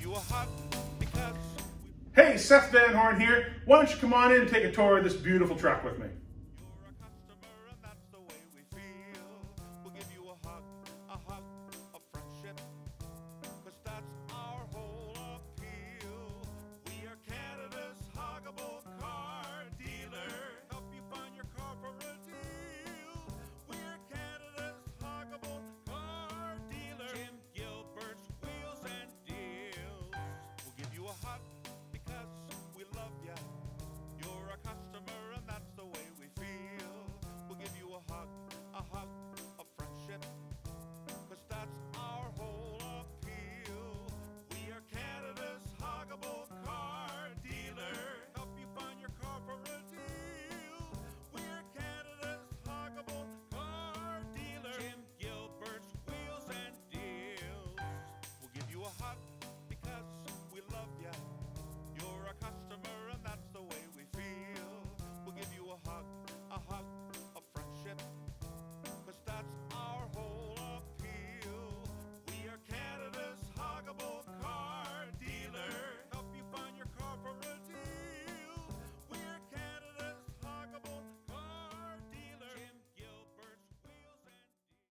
You were hot because... Hey, Seth Van Horn here. Why don't you come on in and take a tour of this beautiful truck with me?